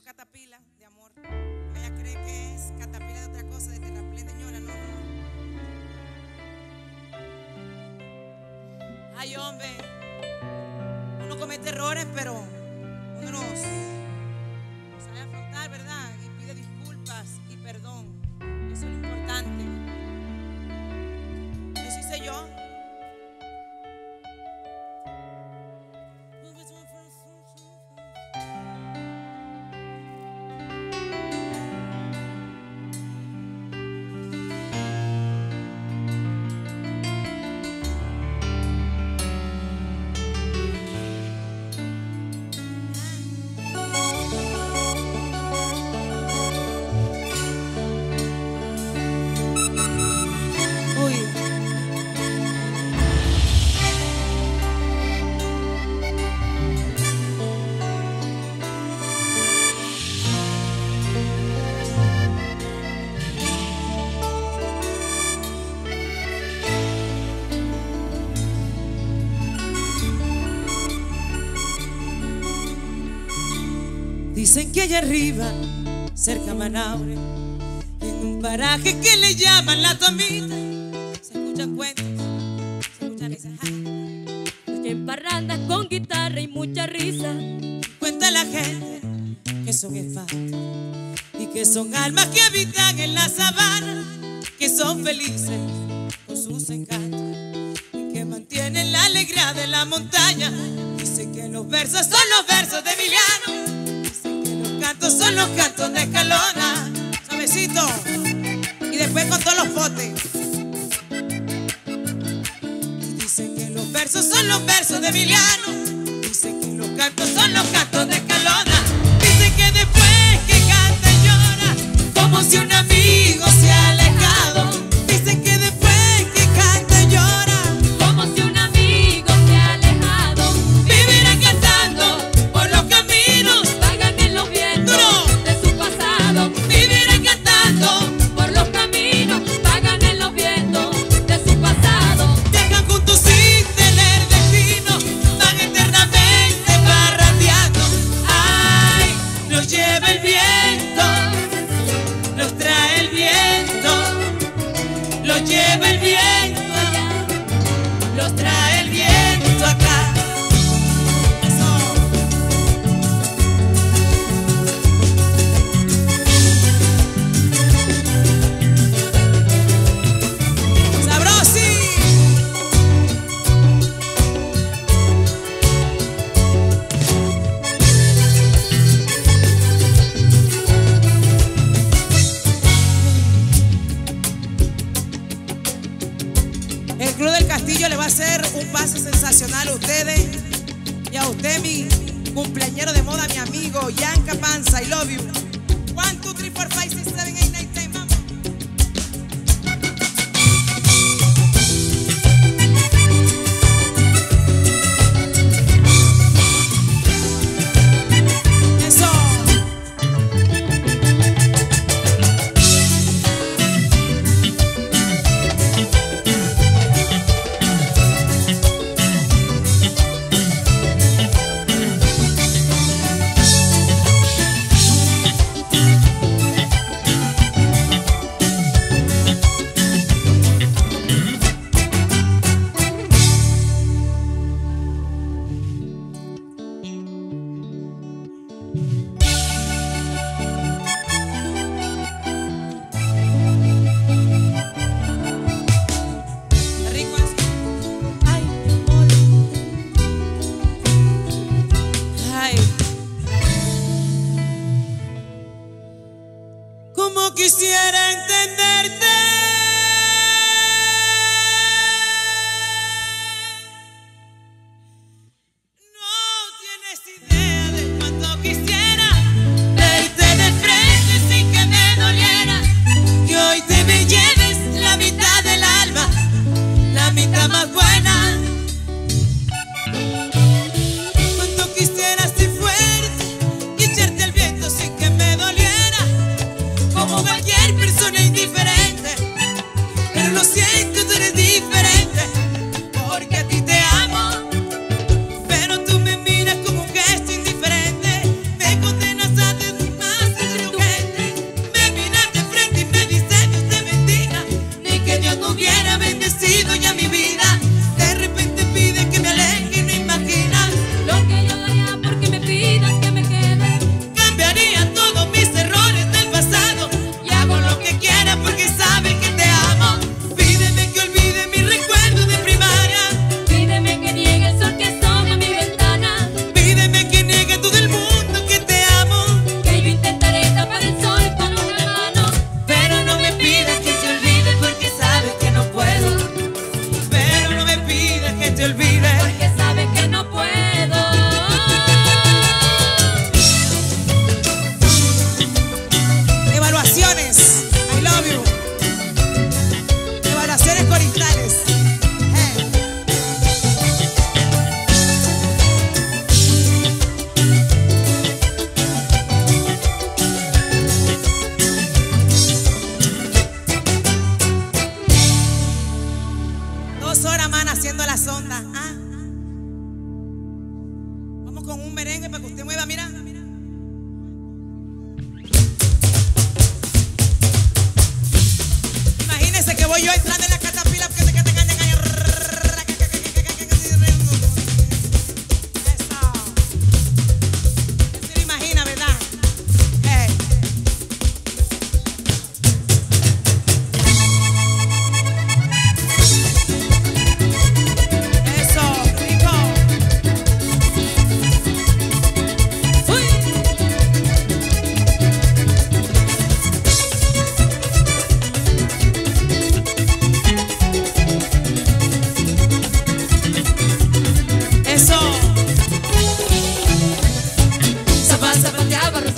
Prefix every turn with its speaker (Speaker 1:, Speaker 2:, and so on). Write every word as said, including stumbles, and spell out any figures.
Speaker 1: catapila de amor. Ella cree que es catapila de otra cosa, de terraplén, de ñora. No, no, no. Ay, hombre, uno comete errores, pero uno los sabe afrontar, ¿verdad? Y pide disculpas y perdón. Eso es lo importante. Eso hice yo.
Speaker 2: Dicen que allá arriba, cerca a Manaure, en un paraje que le llaman La Tomita, se escuchan cuentos, se escuchan risas.
Speaker 3: En parrandas con guitarra y mucha risa.
Speaker 2: Cuenta la gente que son espantos y que son almas que habitan en la sabana, que son felices con sus encantos y que mantienen la alegría de la montaña. Dicen que los versos son los versos de Emiliano, cantos son los cantos de Escalona.
Speaker 1: Suavecito. Y después con todos los potes.
Speaker 2: Dicen que los versos son los versos de Emiliano. Dicen que los cantos son los cantos de Escalona. Dicen que después que canta y llora, como si un amigo se ha alejado. Dicen que después que canta y llora,
Speaker 3: como si un amigo se ha alejado.
Speaker 2: vivirán cantando por los caminos.
Speaker 3: Vagan en los vientos de su pasado.
Speaker 2: Vivirán cantando
Speaker 3: Por los caminos, vagan en los vientos de su pasado.
Speaker 2: Viajan juntos sin tener destino, van eternamente parrandeando. Ay, los lleva el viento, los trae el viento, los lleva el viento, los trae el viento acá.
Speaker 1: ¡Sabrosi! El Club del Castillo le va a hacer un pase sensacional a ustedes y a usted, mi cumpleañero de moda, mi amigo Yanka Panza. I love you. One, two, three, four, five, six, seven, eight, nine, ten, vamos. Eso. Rico así. Ay, mi amor. Ay.
Speaker 2: Como quisiera entenderte, no tienes idea de cuánto quisiera verte de frente sin que me doliera. Que hoy te me lleves la mitad del alma, la mitad más buena. Cuánto quisiera ser fuerte y echarte al viento sin que me doliera, como cualquier persona.
Speaker 1: Y te mueva, mira. Imagínense que voy yo entrando en la catapila porque te que te engañan.
Speaker 3: Zapateaba,